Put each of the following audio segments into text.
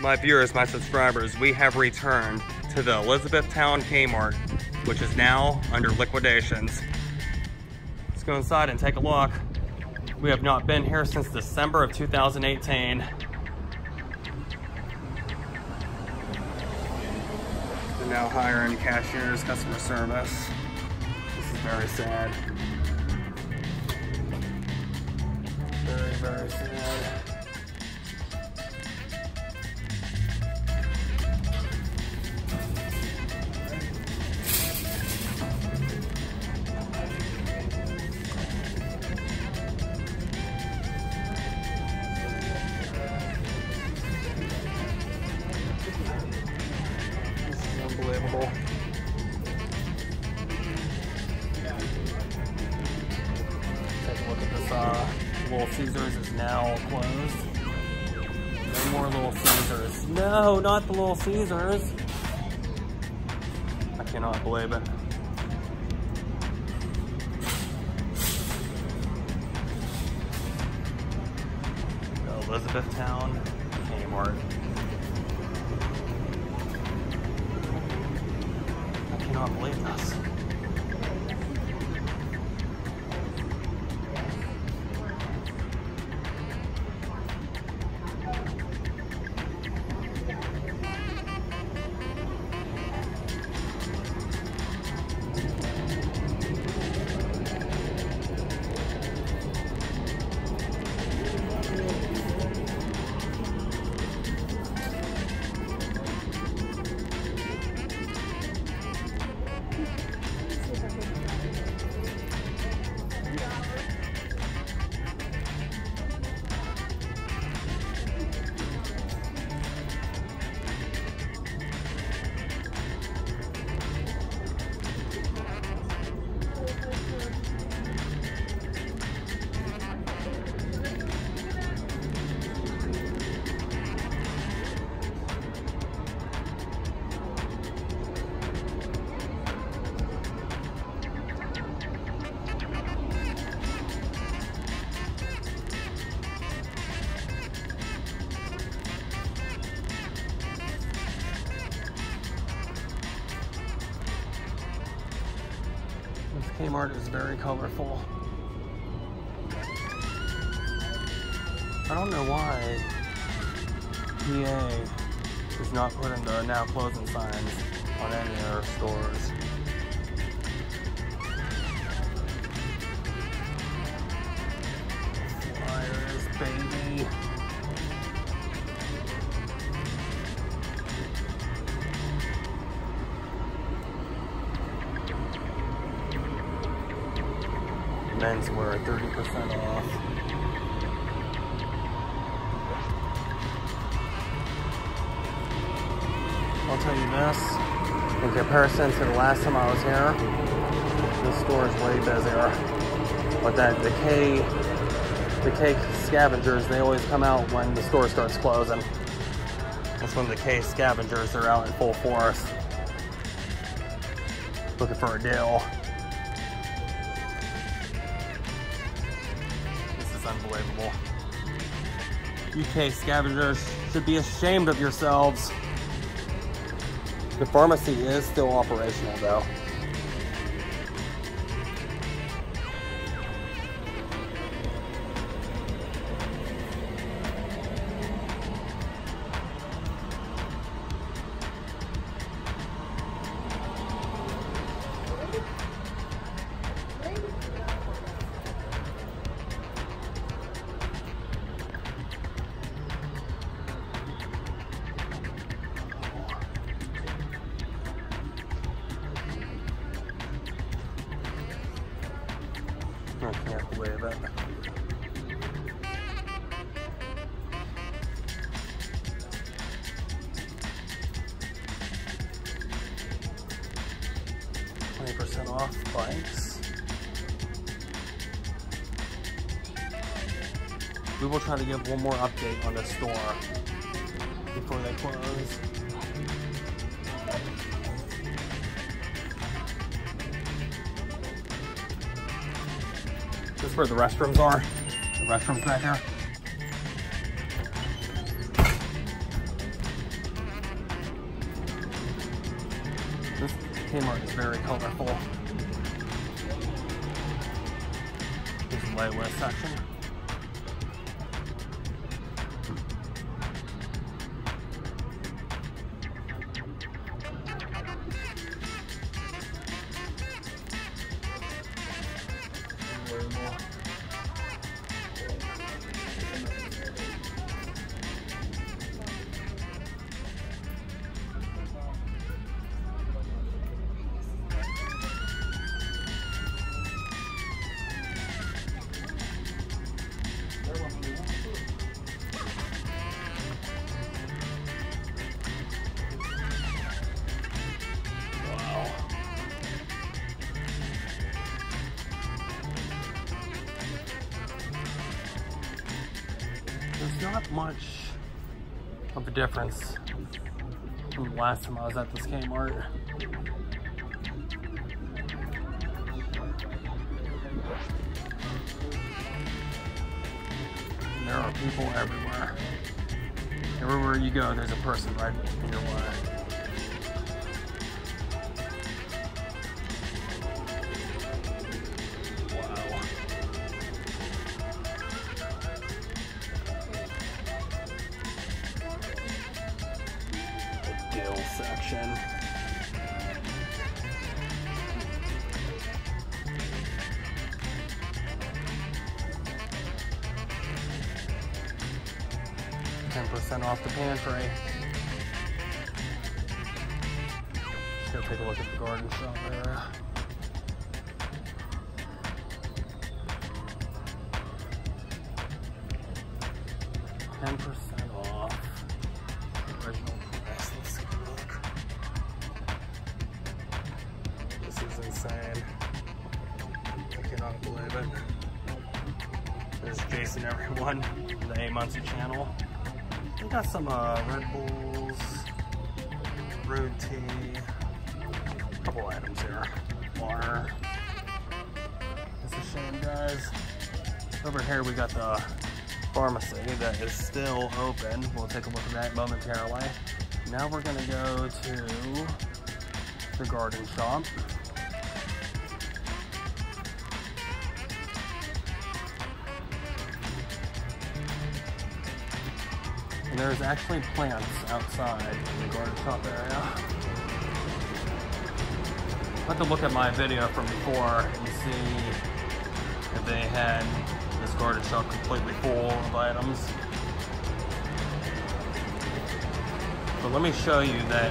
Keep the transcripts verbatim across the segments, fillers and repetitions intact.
my viewers, my subscribers, we have returned to the Elizabethtown Kmart, which is now under liquidations. Let's go inside and take a look. We have not been here since December of two thousand eighteen. They're now hiring cashiers, customer service. This is very sad. Very, very sad. Unbelievable. Take a look at this. Uh, Little Caesars is now closed. No more Little Caesars. No, not the Little Caesars. I cannot believe it. Elizabethtown Kmart. I cannot believe this. Kmart is very colorful. I don't know why P A is not putting the now closing signs on any of their stores. Flyers, baby. Menswear thirty percent off. I'll tell you this, in comparison to the last time I was here, this store is way busier. But that the K, the K scavengers, they always come out when the store starts closing. That's when the K scavengers are out in full force, looking for a deal. Unbelievable. U K scavengers should be ashamed of yourselves. The pharmacy is still operational though. I can't believe it. twenty percent off bikes. We will try to give one more update on the store before they close. This is where the restrooms are. The restrooms right here. Kmart is very colorful. Here's the layaway section. There's not much of a difference from the last time I was at this Kmart. And there are people everywhere. Everywhere you go, there's a person right in your way. Section. ten percent off the pantry. Let's go take a look at the garden shop area. ten percent off. Original price. Let's see. This is insane. I cannot believe it. There's Jason, everyone, the A Muncie channel. We got some uh, Red Bulls, Rude Tea, a couple items here. Water. It's a shame, guys. Over here we got the pharmacy that is still open. We'll take a look at that momentarily. Now we're gonna go to the garden shop. And there's actually plants outside in the garden shop area. I have to look at my video from before and see if they had this garden shop completely full of items. But let me show you that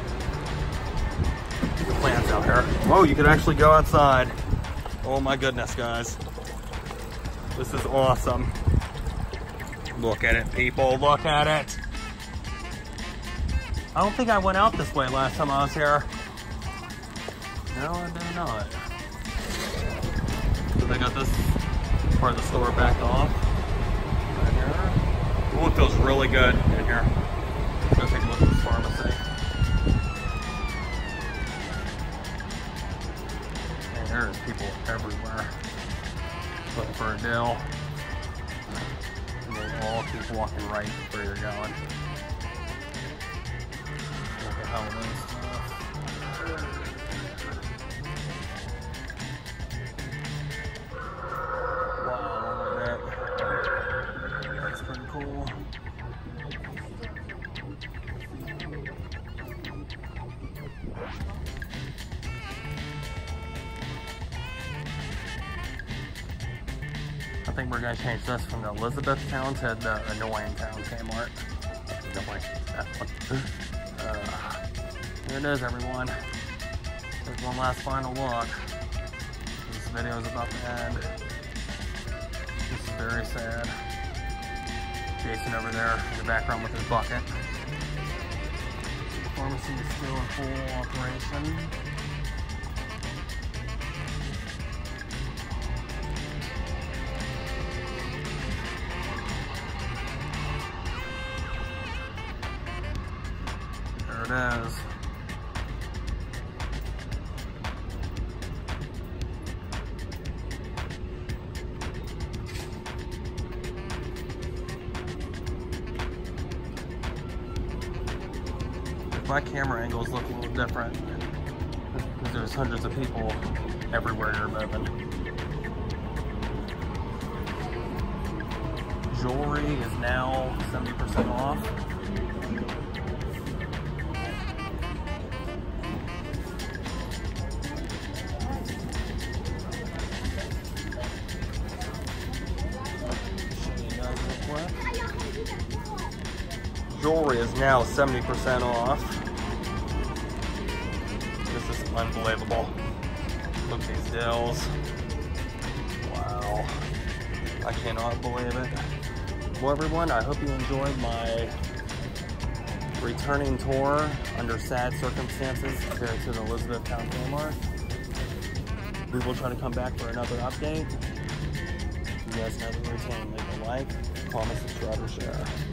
the plants out here. Oh, you can actually go outside. Oh my goodness, guys. This is awesome. Look at it, people, look at it. I don't think I went out this way last time I was here. No, I did not. So they got this part of the store backed off. Right here. Oh, it feels really good in here. Let's go take a look at this pharmacy. And there's people everywhere looking for a deal. And they all keep walking right where you're going. Look at Halloween stuff. I think we're going to change this from the Elizabethtown to the Annoyingtown Kmart. Definitely that one. Uh, here it is, everyone. There's one last final look. This video is about to end. This is very sad. Jason over there in the background with his bucket. The pharmacy is still in full operation. There it is. My camera angles look a little different. because there's hundreds of people everywhere you're moving. Jewelry is now seventy percent off. Show you guys real quick. Jewelry is now seventy percent off. This is unbelievable. Look at these deals. Wow. I cannot believe it. Well, everyone, I hope you enjoyed my returning tour under sad circumstances here to the Elizabethtown Kmart. We will try to come back for another update. You guys know the routine. Leave a like, comment, subscribe, or share.